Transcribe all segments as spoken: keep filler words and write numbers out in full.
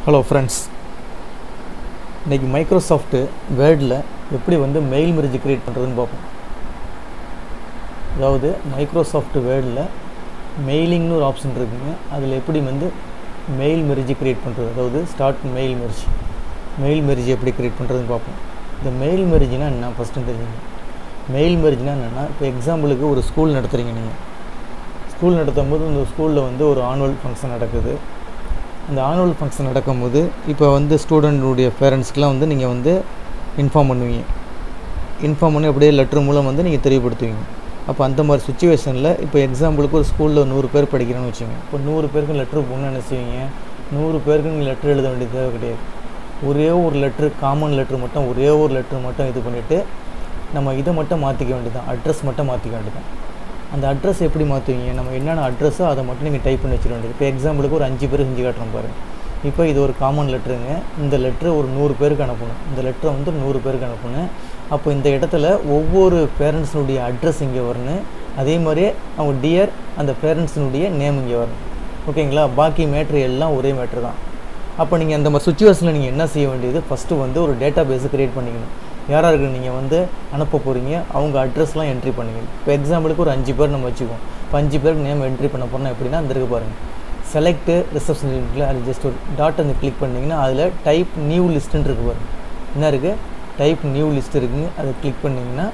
Hello friends, இன்னைக்கு Microsoft வேர்டில் எப்படி வந்து மெயில் மெர்ஜ் கிரியேட் பண்ணுறதுன்னு பார்ப்போம். அதாவது மைக்ரோசாஃப்ட் வேர்டில் மெயிலிங்னு ஒரு ஆப்ஷன் இருக்குங்க. அதில் எப்படி வந்து மெயில் மெர்ஜ் கிரியேட் பண்ணுறது, அதாவது start mail merge mail merge எப்படி கிரியேட் பண்ணுறதுன்னு பார்ப்போம். இந்த மெயில் மெர்ஜ்னா என்ன ஃபஸ்ட்டு தெரிஞ்சுங்க. மெயில் மெர்ஜ்னா என்னென்னா, இப்போ எக்ஸாம்பிளுக்கு ஒரு ஸ்கூல் நடத்துகிறீங்க. நீங்கள் ஸ்கூல் நடத்தும் போது இந்த ஸ்கூலில் வந்து ஒரு ஆனுவல் ஃபங்க்ஷன் நடக்குது. அந்த ஆனுவல் ஃபங்க்ஷன் நடக்கும்போது இப்போ வந்து ஸ்டூடெண்ட்டுடைய பேரண்ட்ஸ்க்கெலாம் வந்து நீங்கள் வந்து இன்ஃபார்ம் பண்ணுவீங்க. இன்ஃபார்ம் பண்ணி அப்படியே லெட்டர் மூலம் வந்து நீங்கள் தெரியப்படுத்துவீங்க. அப்போ அந்த மாதிரி சுச்சுவேஷனில் இப்போ எக்ஸாம்பிளுக்கு ஒரு ஸ்கூலில் நூறு பேர் படிக்கிறேன்னு வச்சுங்க. இப்போ நூறு பேருக்கு லெட்ரு போகணுன்னு நினச்சிவீங்க. நூறு பேருக்கு நீங்கள் லெட்ரு எழுத வேண்டிய தேவை கிடையாது. ஒரே ஒரு லெட்ரு, காமன் லெட்ரு மட்டும், ஒரே ஒரு லெட்ரு மட்டும் இது பண்ணிவிட்டு நம்ம இதை மட்டும் மாற்றிக்க வேண்டியதான், அட்ரஸ் மட்டும் மாற்றிக்க வேண்டியதான். அந்த அட்ரஸ் எப்படி மாற்றுவீங்க, நம்ம என்னென்ன அட்ரஸோ அதை மட்டும் நீங்கள் டைப் பண்ணி வச்சிட வேண்டியது. இப்போ எக்ஸாம்பிளுக்கு ஒரு அஞ்சு பேர் செஞ்சு காட்டுறோம் பாருங்கள். இப்போ இது ஒரு காமன் லெட்டருங்க. இந்த லெட்ரு ஒரு நூறு பேருக்கு அனுப்பணும். இந்த லெட்டரை வந்து நூறு பேருக்கு அனுப்பணும். அப்போ இந்த இடத்துல ஒவ்வொரு பேரண்ட்ஸினுடைய அட்ரஸ் இங்கே வரணும். அதே மாதிரியே அவங்க டியர் அந்த பேரண்ட்ஸினுடைய நேம் இங்கே வரணும். ஓகேங்களா? பாக்கி மேட்ரு எல்லாம் ஒரே மேட்ரு தான். அப்போ நீங்கள் அந்த மாதிரி சுச்சுவேஷனில் நீங்கள் என்ன செய்ய வேண்டியது, ஃபஸ்ட்டு வந்து ஒரு டேட்டா பேஸை க்ரியேட் பண்ணிக்கணும். யாராருக்கு நீங்கள் வந்து அனுப்ப போகிறீங்க அவங்க அட்ரஸ்லாம் என்ட்ரி பண்ணிக்கணும். இப்போ எக்ஸாம்பிளுக்கு ஒரு அஞ்சு பேர் நம்ம வச்சுக்குவோம். இப்போ அஞ்சு பேருக்கு நேம் என்ட்ரி பண்ண போகிறோம்னா எப்படின்னா, அந்த இருக்கு பாருங்கள், செலக்ட்டு ரிசப்ஷனில் அது ஜஸ்ட் ஒரு டாட் வந்து கிளிக் பண்ணிங்கன்னா அதில் டைப் நியூ லிஸ்ட்டுன்னு இருக்குது பாருங்கள். என்ன இருக்குது, டைப் நியூ லிஸ்ட் இருக்குங்க. அதை கிளிக் பண்ணிங்கன்னா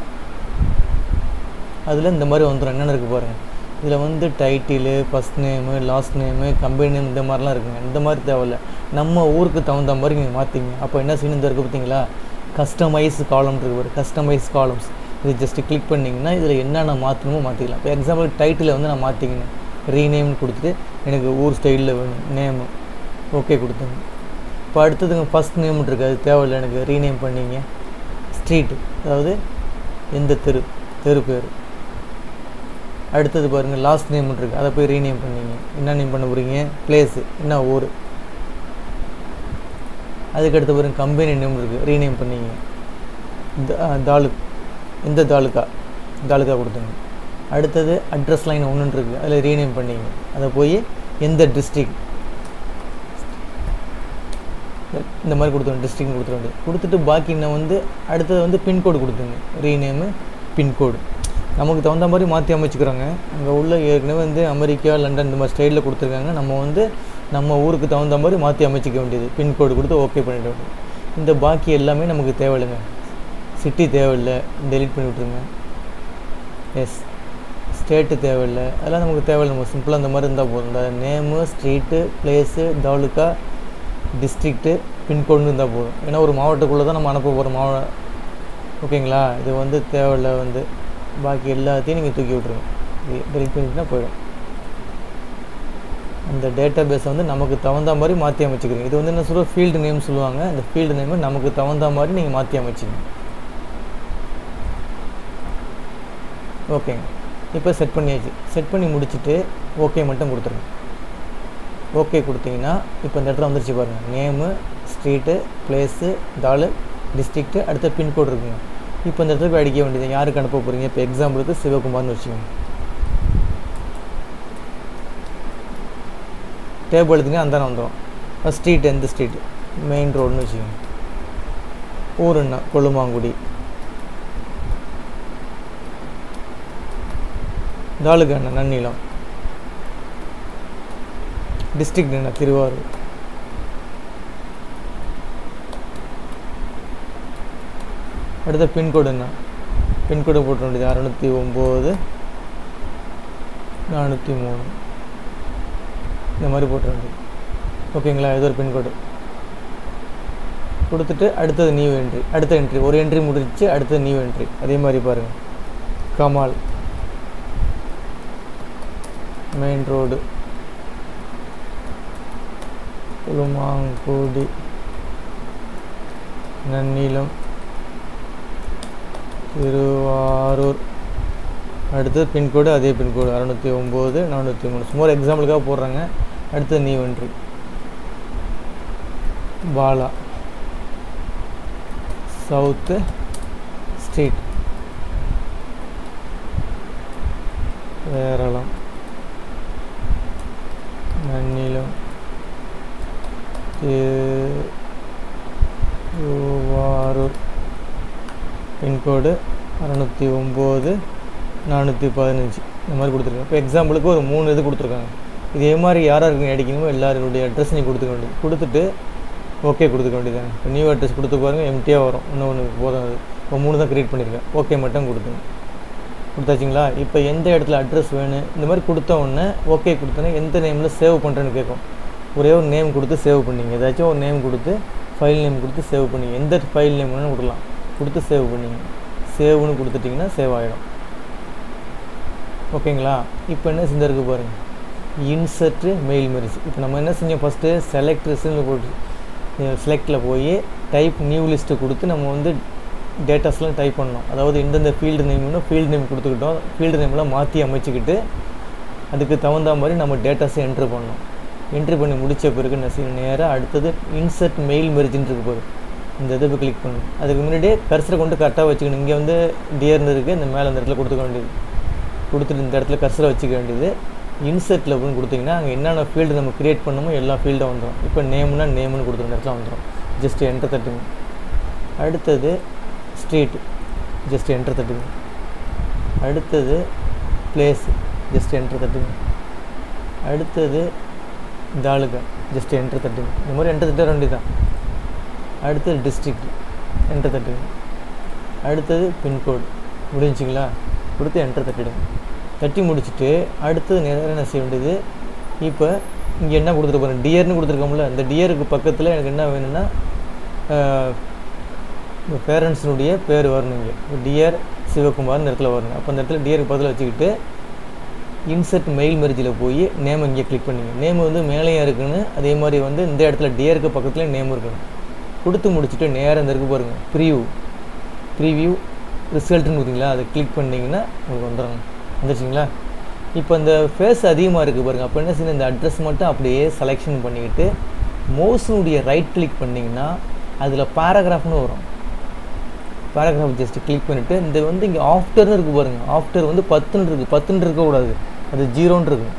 அதில் இந்த மாதிரி வந்துடும். என்னென்ன இருக்குது பாருங்கள். இதில் வந்து title, first name, last name, company name, இந்த மாதிரிலாம் இருக்குங்க. இந்த மாதிரி தேவையில்லை, நம்ம ஊருக்கு தகுந்த மாதிரி நீங்கள் மாற்றிங்க. அப்போ என்ன செய்யணும், இந்த இருக்குது பார்த்தீங்களா, கஸ்டமைஸ் காலம் இருக்குது. கஸ்டமைஸ் காலம்ஸ் இது ஜஸ்ட்டு கிளிக் பண்ணிங்கன்னா இதில் என்னென்ன மாற்றணுமோ மாற்றிக்கலாம். இப்போ எக்ஸாம்பிள் டைட்டிலை வந்து நான் மாற்றிக்கினேன், ரீநேம்னு கொடுத்துட்டு எனக்கு ஊர் ஸ்டைலில் வேணும் நேமு, ஓகே கொடுத்துங்க. இப்போ அடுத்ததுங்க ஃபஸ்ட் நேம்னு இருக்குது, அது தேவையில்லை, எனக்கு ரீநேம் பண்ணிங்க. ஸ்ட்ரீட்டு, அதாவது எந்த தெரு, தெரு பேர். அடுத்தது பாருங்கள் லாஸ்ட் நேம்னு இருக்குது, அதை போய் ரீநேம் பண்ணிங்க. என்ன நேம் பண்ண போகிறீங்க, பிளேஸு, என்ன ஊர். அதுக்கடுத்து பாருங்க கம்பெனி நேம் இருக்குது, ரீநேம் பண்ணிங்க. தாலுக், எந்த தாலுக்கா, தாலுக்கா கொடுத்துங்க. அடுத்தது அட்ரஸ் லைன் ஒன்று இருக்குது, அதில் ரீநேம் பண்ணிங்க. அதை போய் எந்த டிஸ்ட்ரிக், இந்த மாதிரி கொடுத்துருங்க, டிஸ்ட்ரிக்ட் கொடுத்துட வேண்டியது. கொடுத்துட்டு பாக்கி இன்னும் வந்து அடுத்தது வந்து பின்கோடு கொடுத்துங்க. ரீநேமு பின்கோடு நமக்கு தகுந்த மாதிரி மாற்றி அமைச்சிக்கிறாங்க. அங்கே உள்ள ஏற்கனவே வந்து அமெரிக்கா, லண்டன் இந்த மாதிரி ஸ்டைலில் கொடுத்துருக்காங்க. நம்ம வந்து நம்ம ஊருக்கு தகுந்த மாதிரி மாற்றி அமைச்சிக்க வேண்டியது. பின்கோடு கொடுத்து ஓகே பண்ணிட வேண்டியது. இந்த பாக்கி எல்லாமே நமக்கு தேவையில்லைங்க. சிட்டி தேவையில்லை, டெலிட் பண்ணி விட்ருங்க. எஸ், ஸ்டேட்டு தேவையில்லை, அதெல்லாம் நமக்கு தேவையில்லை. நம்ம சிம்பிளாக அந்த மாதிரி இருந்தால் போதும். இந்த name, street, place, taluka, district, பின்கோடுன்னு இருந்தால் போதும். ஏன்னா ஒரு மாவட்டத்துக்குள்ளே தான் நம்ம அனுப்ப போகிற மாவட்டம். ஓகேங்களா? இது வந்து தேவையில்லை. வந்து பாக்கி எல்லாத்தையும் நீங்கள் தூக்கி விட்ருங்க, டெலிட் பண்ணிட்டுனா போயிடும். அந்த டேட்டா பேஸை வந்து நமக்கு தகுந்த மாதிரி மாற்றி அமைச்சிக்கிறீங்க. இது வந்து என்ன சொல்லுவோம், ஃபீல்டு நேம் சொல்லுவாங்க. அந்த ஃபீல்டு நேமை நமக்கு தகுந்த மாதிரி நீங்கள் மாற்றி அமைச்சிங்க. ஓகேங்க, இப்போ செட் பண்ணியாச்சு. செட் பண்ணி முடிச்சுட்டு ஓகே மட்டும் கொடுத்துருங்க. ஓகே கொடுத்தீங்கன்னா இப்போ இந்த இடத்துல வந்துருச்சு பாருங்கள், நேமு, ஸ்ட்ரீட்டு, பிளேஸு, தாலு, டிஸ்ட்ரிக்ட்டு, அடுத்த பின்கோடு இருக்குங்க. இப்போ இந்த இடத்துல போய் அடிக்க வேண்டியது, யாருக்கு அனுப்ப போகிறீங்க. இப்போ எக்ஸாம்பிளுக்கு சிவகுமார்னு வச்சுக்கோங்க. டேபிள் எடுத்துங்க, அந்த வந்துடும். ஸ்ட்ரீட், எந்த ஸ்ட்ரீட்டு, மெயின் ரோடுன்னு வச்சுக்கோங்க. ஊர் என்ன, கொள்ளுமாங்குடி. தாலுக்கா என்ன, நன்னிலம். டிஸ்ட்ரிக்ட் என்ன, திருவாரூர். அடுத்த பின்கோடு என்ன, பின்கோடு போட்ட வேண்டியது அறுநூற்றி ஒம்பது நானூற்றி மூணு, இந்த மாதிரி போட்ட வேண்டியது. ஓகேங்களா? இது ஒரு பின்கோடு கொடுத்துட்டு அடுத்தது நியூ என்ட்ரி. அடுத்த என்ட்ரி ஒரு என்ட்ரி முடிச்சு, அடுத்தது நியூ என்ட்ரி. அதே மாதிரி பாருங்கள், கமால், மெயின் ரோடு, குளுமாங்குடி, நன்னிலம், திருவாரூர். அடுத்தது பின்கோடு, அதே பின்கோடு அறுநூற்றி ஒம்பது நானூற்றி மூணு. சும்மா ஒரு எக்ஸாம்பிளுக்காக போடுறாங்க. அடுத்தது new entry, Bala, south street, Keralam, Nannilam, Thiruvarur pincode அறநூற்றி ஒம்பது நானூற்றி பதினஞ்சு இந்த மாதிரி கொடுத்துருக்காங்க. இப்போ எக்ஸாம்பிளுக்கு ஒரு மூணு இது கொடுத்துருக்காங்க. இதே மாதிரி யாராக இருக்குன்னு அடிக்கணுமோ எல்லாருடைய அட்ரஸ் நீங்கள் கொடுத்துக்க வேண்டியது, கொடுத்துட்டு ஓகே கொடுத்துக்க வேண்டியதாங்க. இப்போ நியூ அட்ரஸ் கொடுத்து பாருங்கள், எம்டியாக வரும். இன்னும் ஒன்று போதும். அது இப்போ மூணு தான் க்ரியேட் பண்ணியிருக்கேன். ஓகே மட்டும் கொடுத்துங்க. கொடுத்தாச்சிங்களா? இப்போ எந்த இடத்துல அட்ரஸ் வேணும் இந்த மாதிரி கொடுத்த உடனே ஓகே கொடுத்தோன்னே எந்த நேமில் சேவ் பண்ணுறேன்னு கேட்கும். ஒரே ஒரு நேம் கொடுத்து சேவ் பண்ணிங்க. ஏதாச்சும் ஒரு நேம் கொடுத்து ஃபைல் நேம் கொடுத்து சேவ் பண்ணிங்க. எந்த ஃபைல் நேம் வேணும்னு கொடுக்கலாம், கொடுத்து சேவ் பண்ணிங்க. சேவ்னு கொடுத்துட்டிங்கன்னா சேவ் ஆகிடும். ஓகேங்களா? இப்போ என்ன செஞ்சுருக்கு பாருங்கள், இன்சர்ட்டு மெயில் மெர்ஜ். இப்போ நம்ம என்ன செஞ்சோம், ஃபஸ்ட்டு செலக்ட் ரிசல்ட் போட்டு செலக்டில் போய் டைப் நியூ லிஸ்ட்டு கொடுத்து நம்ம வந்து டேட்டாஸ்லாம் டைப் பண்ணோம். அதாவது எந்தெந்த ஃபீல்டு நேம்னு ஃபீல்டு நேம் கொடுத்துக்கிட்டோம். ஃபீல்டு நேம்லாம் மாற்றி அமைச்சிக்கிட்டு அதுக்கு தகுந்த மாதிரி நம்ம டேட்டாஸை என்ட்ரு பண்ணோம். என்ட்ரி பண்ணி முடித்த பிறகு என்ன செய்யணும், நேராக அடுத்தது இன்சர்ட் மெயில் மெர்ஜ்ன்னு இருக்கு போது இந்த இதை கிளிக் பண்ணணும். அதுக்கு முன்னாடியே கர்சரை கொண்டு கரெக்டாக வச்சுக்கணும். இங்கே வந்து டியர்னு இருக்குது, இந்த மேலே அந்த இடத்துல கொடுத்துக்க வேண்டியது. கொடுத்துட்டு இந்த இடத்துல கர்சரை வச்சுக்க வேண்டியது. இன்சர்ட்டில் அப்படின்னு கொடுத்திங்கன்னா அங்கே என்னென்ன ஃபீல்டு நம்ம க்ரியேட் பண்ணணுமோ எல்லா ஃபீல்டும் வந்துடும். இப்போ நேம்னா நேம்னு கொடுத்துருந்த இடத்துல வந்துடும். ஜஸ்ட் என்ட்ரு தட்டுங்க. அடுத்தது ஸ்ட்ரீட், ஜஸ்ட் என்ட்ரு தட்டுங்க. அடுத்தது பிளேஸ், ஜஸ்ட் என்ட்ரு தட்டுங்க. அடுத்தது தாலுகா, ஜஸ்ட் என்ட்ரு தட்டுங்க. இந்த மாதிரி என்ட்ரு தட்ட வேண்டியதான். அடுத்தது டிஸ்ட்ரிக்ட், என்ட்ரு தட்டுங்க. அடுத்தது பின்கோடு. முடிஞ்சிங்களா? கொடுத்து என்ட்ரு தட்டிடுங்க. தட்டி முடிச்சுட்டு அடுத்தது நேரம் என்ன செய்ய வேண்டியது, இப்போ இங்கே என்ன கொடுத்துட்டு போகிறேன், டியர்னு கொடுத்துருக்கோம்ல, இந்த டியருக்கு பக்கத்தில் எனக்கு என்ன வேணும்னா பேரண்ட்ஸினுடைய பேர் வரணும். இங்கே டியர் சிவகுமார்னு இடத்துல வரணும். அப்போ அந்த இடத்துல டியருக்கு பதில் வச்சுக்கிட்டு இன்சர்ட் மெயில் மெர்ஜில் போய் நேம் இங்கே கிளிக் பண்ணிங்க. நேம் வந்து மேலேயும் இருக்குன்னு, அதே மாதிரி வந்து இந்த இடத்துல டியருக்கு பக்கத்தில் நேம் இருக்கணும். கொடுத்து முடிச்சுட்டு நேரம் இந்த இருக்குது பாருங்கள், ப்ரீவியூ ப்ரீவியூ ரிசல்ட்டுன்னு கொடுத்தீங்களா, அதை கிளிக் பண்ணிங்கன்னா உங்களுக்கு வந்துடுங்க. வந்துருச்சிங்களா? இப்போ இந்த ஃபேஸ் அதிகமாக இருக்குது பாருங்கள். அப்போ என்ன செய்யணும், இந்த அட்ரஸ் மட்டும் அப்படியே செலெக்ஷன் பண்ணிக்கிட்டு மவுஸினுடைய ரைட் கிளிக் பண்ணிங்கன்னா அதில் பேராகிராஃப்னு வரும். பேராகிராஃப் ஜஸ்ட் கிளிக் பண்ணிவிட்டு இந்த வந்து இங்கே ஆஃப்டர்னு இருக்குது பாருங்கள். ஆஃப்டர் வந்து பத்துன்னு இருக்குது, பத்துன்னு இருக்கக்கூடாது, அது ஜீரோன்னு இருக்குது.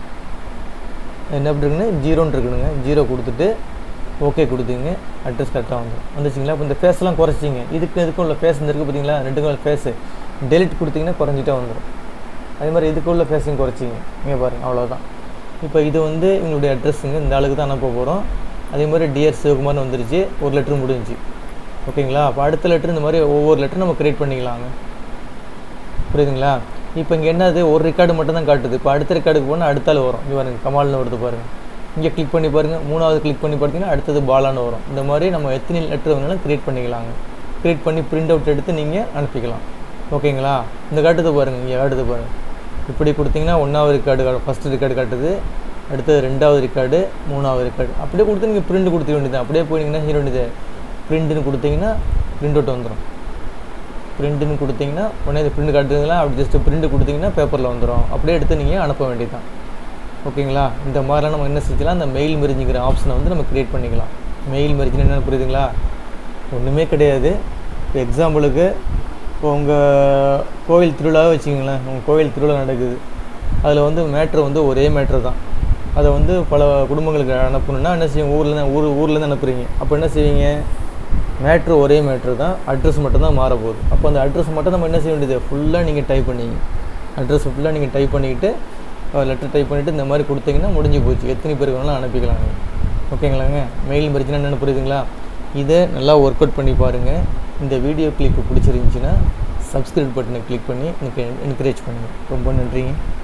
என்ன எப்படி இருக்குன்னு ஜீரோன்னு இருக்குதுங்க. ஜீரோ கொடுத்துட்டு ஓகே கொடுத்தீங்க, அட்ரஸ் கரெக்டாக வந்துடும். வந்துச்சிங்களா? இப்போ இந்த ஃபேஸ்லாம் குறைச்சிங்க. இதுக்கு இதுக்கும் உள்ள ஃபேஸ் இருக்குது பார்த்தீங்களா, ரெண்டுக்கும் ஃபேஸு டெலிட் கொடுத்தீங்கன்னா குறைஞ்சிட்டே வந்துடும். அதே மாதிரி இதுக்கு உள்ள ஃபேஸையும் குறைச்சிங்க. இங்கே பாருங்கள், அவ்வளோதான். இப்போ இது வந்து எங்களுடைய அட்ரஸுங்க, இந்த ஆளுக்கு தான் அனுப்ப போகிறோம். அதே மாதிரி டியர் சிவகுமார்னு வந்துருச்சு, ஒரு லெட்ரு முடிஞ்சிச்சு. ஓகேங்களா? அப்போ அடுத்த லெட்ரு இந்த மாதிரி ஒவ்வொரு லெட்டரும் நம்ம க்ரியேட் பண்ணிக்கலாங்க. புரியுதுங்களா? இப்போ இங்கே என்னது, ஒரு ரெக்கார்டு மட்டும் தான் காட்டுது. இப்போ அடுத்த ரெக்கார்டுக்கு போனால் அடுத்தால் வரும். இங்கே பாருங்கள், கமால்னு வருது பாருங்கள். இங்கே கிளிக் பண்ணி பாருங்கள், மூணாவது கிளிக் பண்ணி பார்த்தீங்கன்னா அடுத்தது பாலான்னு வரும். இந்த மாதிரி நம்ம எத்தனை லெட்டர் வேணாலும் க்ரியேட் பண்ணிக்கலாங்க. க்ரியேட் பண்ணி பிரிண்ட் அவுட் எடுத்து நீங்கள் அனுப்பிக்கலாம். ஓகேங்களா? இந்த காட்டுது பாருங்கள், இங்கே காட்டுது பாருங்கள். இப்படி கொடுத்தீங்கன்னா ஒன்றாவது ரெக்கார்டு ஃபஸ்ட்டு ரெக்கார்டு காட்டுது, அடுத்தது ரெண்டாவது ரெக்கார்டு, மூணாவது ரெக்கார்டு. அப்படியே கொடுத்து நீங்கள் பிரிண்ட் கொடுத்துக்க வேண்டியது. அப்படியே போயிங்கன்னா செய்ய வேண்டியது, பிரிண்ட்டுன்னு கொடுத்தீங்கன்னா பிரிண்ட் அவுட் வந்துடும். பிரிண்ட்டுன்னு கொடுத்தீங்கன்னா உடனே இது பிரிண்ட் காட்டுறதுலாம் அப்படி ஜஸ்ட்டு பிரிண்ட் கொடுத்தீங்கன்னா பேப்பரில் வந்துடும். அப்படியே எடுத்து நீங்கள் அனுப்ப வேண்டியது தான். ஓகேங்களா? இந்த மாதிரிலாம் நம்ம என்ன செஞ்சலாம், அந்த மெயில் மெர்ஜிங்கிற ஆப்ஷனை வந்து நம்ம க்ரியேட் பண்ணிக்கலாம். மெயில் மெர்ஜின்னு என்னென்னு புரியுதுங்களா? ஒன்றுமே கிடையாது. இப்போ எக்ஸாம்பிளுக்கு இப்போ உங்கள் கோவில் திருவிழாவே வச்சுக்கிங்களேன். உங்கள் கோவில் திருவிழா நடக்குது, அதில் வந்து மேட்ரு வந்து ஒரே மேட்ரு தான். அதை வந்து பல குடும்பங்களுக்கு அனுப்பணுன்னா என்ன செய்யும், ஊரில் ஊர் ஊர்லேருந்து அனுப்புகிறீங்க. அப்போ என்ன செய்வீங்க, மேட்ரு ஒரே மேட்ரு தான், அட்ரஸ் மட்டும் தான் மாற போகுது. அப்போ அந்த அட்ரஸ் மட்டும் நம்ம என்ன செய்ய வேண்டியது, ஃபுல்லாக நீங்கள் டைப் பண்ணிங்க. அட்ரஸ் ஃபுல்லாக நீங்கள் டைப் பண்ணிக்கிட்டு லெட்டர் டைப் பண்ணிவிட்டு இந்த மாதிரி கொடுத்தீங்கன்னா முடிஞ்சு போச்சு. எத்தனை பேருக்கு வேணாலும் அனுப்பிக்கலாங்க. ஓகேங்களாங்க? மெயில் மெர்ஜினா என்னென்னு புரியுதுங்களா? இதை நல்லா ஒர்க் அவுட் பண்ணி பாருங்கள். இந்த வீடியோ கிளிப்பு பிடிச்சிருந்துச்சின்னா சப்ஸ்கிரைப் பட்டனை கிளிக் பண்ணி எனக்கு என்கரேஜ் பண்ணுங்கள். ரொம்ப நன்றிங்க.